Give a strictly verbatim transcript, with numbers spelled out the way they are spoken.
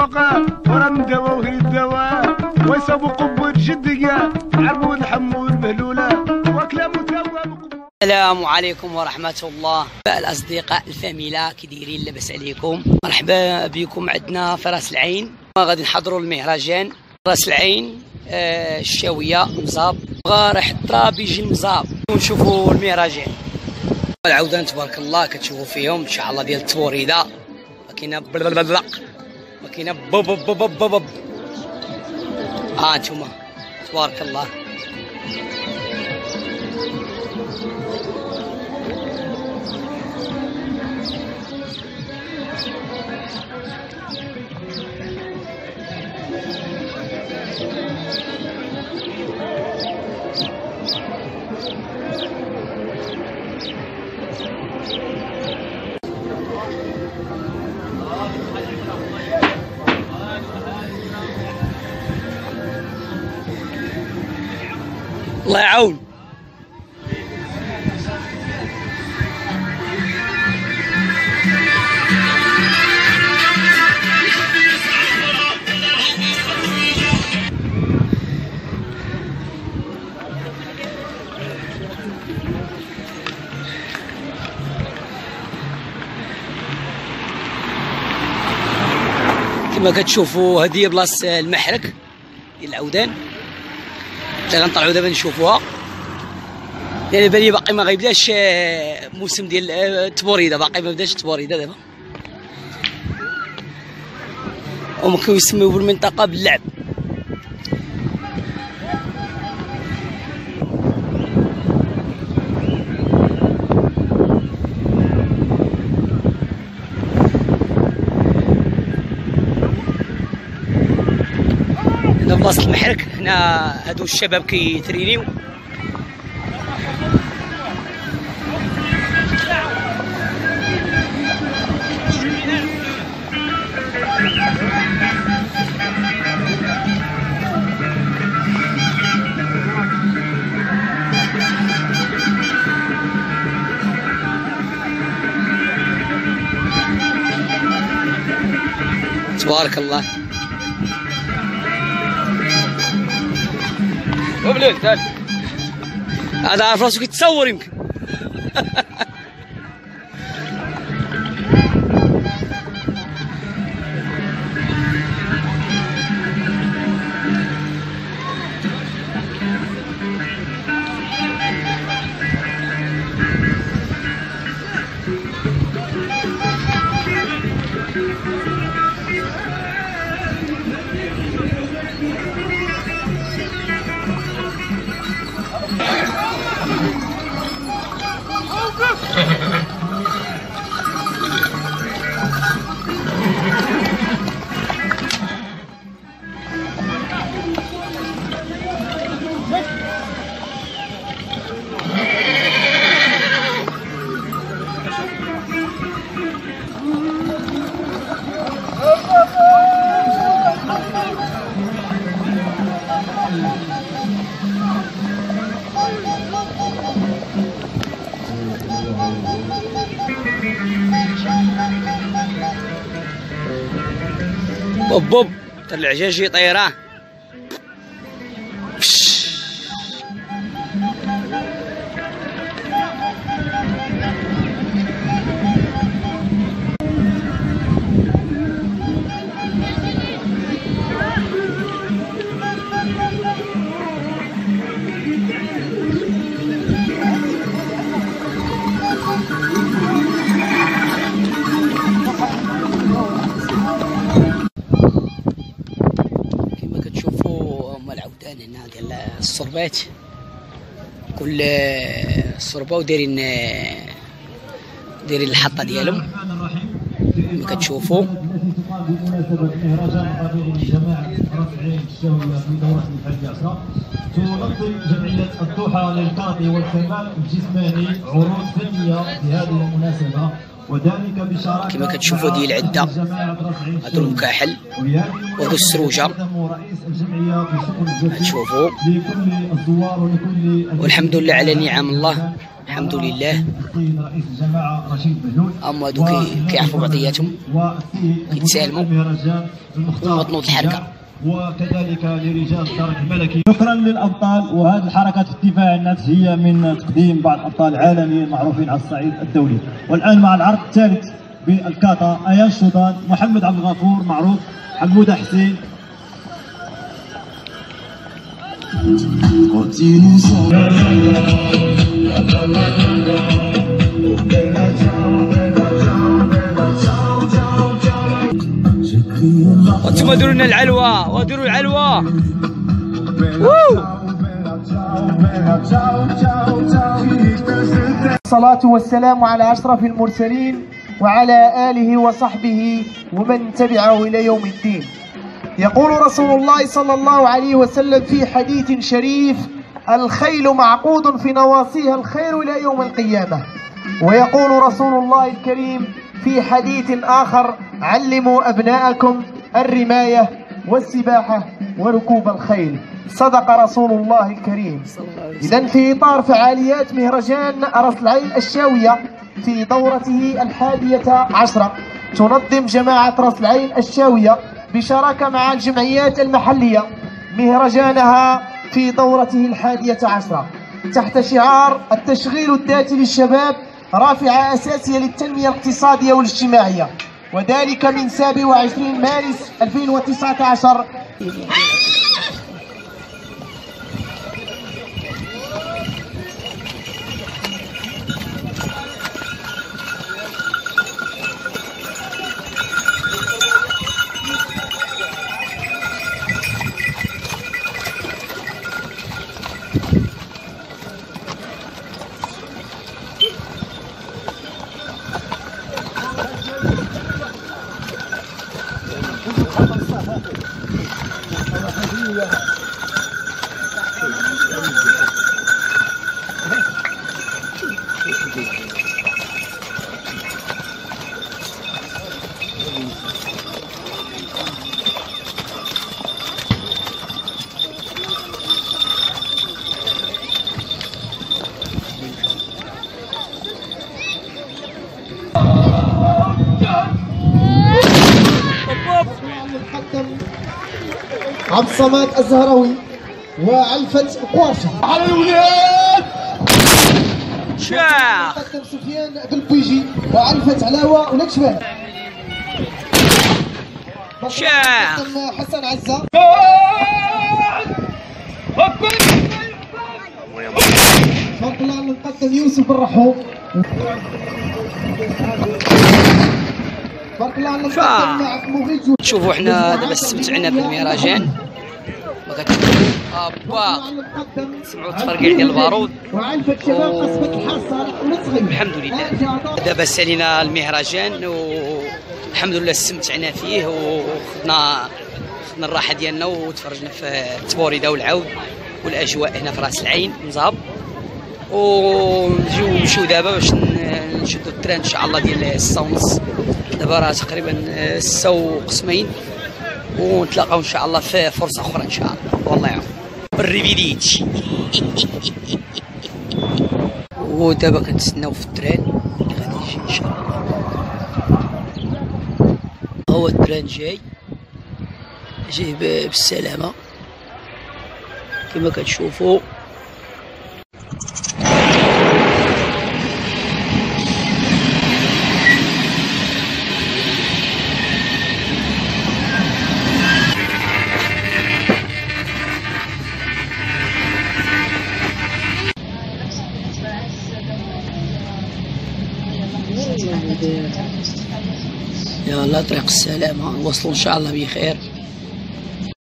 الفوق ورا نداوى وهي الدواء ويصابوا قبور جدية عربون حمود مهلولة وكلام وتوا. السلام عليكم ورحمة الله. الأصدقاء الفاميلا كي دايرين؟ لاباس عليكم؟ مرحبا بكم عندنا في راس العين، غادي نحضروا المهرجان راس العين. آه الشاوية مزاب، بغا راح التراب يجي المزاب ونشوفوا المهرجان. العودان تبارك الله كتشوفوا فيهم ان شاء الله ديال التوريده، ما كاينه بلق ما كاينه بب بب بب بب. ها انتوما تبارك الله. الله يعاون. كما كتشوفوا هذه بلاصه المحرك ديال العودان اللي غنطلعوا دابا نشوفوها. يعني بالي باقي ما غيبداش موسم ديال التبوريده، باقي ما بداش التبوريده دابا، وممكن يسميو بالمنطقه باللعب. هنا بلاصه المحرك، هنا هادو الشباب كيترينيو. تبارك الله. وبليك تعال، هذا عارف راسو كيتصور يمكن. بوب بوب تاع العجاجي طيران. هنا ديال الصربات، كل الصربه ودايرين دايرين الحطه ديالهم كما كتشوفوا. بمناسبة مهرجان الربيع لجماعة راس العين الشاوية في دورة الحادية عشرة، تنظم جمعية الضحى للكاراتيه والكمال الجسماني عروض فنية في هذه المناسبة، وذلك بشراكة كما كتشوفوا ديال العده هادو المكاحل وهادو السروجه رئيس الجمعية في شؤون كتشوفوا، لكل الزوار ولكل والحمد لله على نعم الله، الحمد لله. رئيس الجماعة رشيد بهلول اما هادو كيعرفوا بعضياتهم كيتسالموا ويوطنوا الحركه، وكذلك لرجال الدرك الملكي. شكرا للابطال، وهذه الحركات في الدفاع عن النفس هي من تقديم بعض الابطال العالميين معروفين على الصعيد الدولي. والان مع العرض الثالث بالكاتا ايان شوطان، محمد عبد الغفور معروف، حموده حسين. وانتم ديروا لنا العلوه وديروا العلوه. الصلاة والسلام على أشرف المرسلين وعلى آله وصحبه ومن تبعه إلى يوم الدين. يقول رسول الله صلى الله عليه وسلم في حديث شريف: الخيل معقود في نواصيها الخير إلى يوم القيامة. ويقول رسول الله الكريم في حديث آخر: علموا أبناءكم الرماية والسباحة وركوب الخيل. صدق رسول الله الكريم. إذن في إطار فعاليات مهرجان رأس العين الشاوية في دورته الحادية عشرة، تنظم جماعة رأس العين الشاوية بشراكة مع الجمعيات المحلية مهرجانها في دورته الحادية عشرة تحت شعار التشغيل الذاتي للشباب، رافعة أساسية للتنمية الاقتصادية والاجتماعية، وذلك من سابع وعشرين مارس ألفين وتسعة عشر. عبد الصمد الزهراوي وعلفت قوارشه على الولاد شاخ قدم سفيان بالبيجي وعلفت علاوه ولاد شباب شاخ قدم حسن عزه تبارك الله نقدم يوسف الرحوم تبارك الله نقدم عبد المغيث. شوفوا حنا دابا استمتعنا بالمهرجان، ما كتشوفوا ابا سمعوا التفرقيع ديال البارود الحمد لله. دابا سالينا المهرجان والحمد لله استمتعنا فيه وخدنا خدنا الراحه ديالنا وتفرجنا في التبوريده والعود والاجواء هنا في راس العين نزهب، ونجيو نمشيو دابا باش نشدو التران ان شاء الله ديال الساعه ونص. دابا راه تقريبا ستة وقسمين، ونتلاقاو ان شاء الله في فرصه اخرى ان شاء الله. والله يعاون الريفيديتش. ودابا كنتسناو في التران اللي غادي يجي ان شاء الله. هو التران جاي جاي بالسلامه كما كتشوفوا. يلا طريق السلامة نوصلوا إن شاء الله بخير.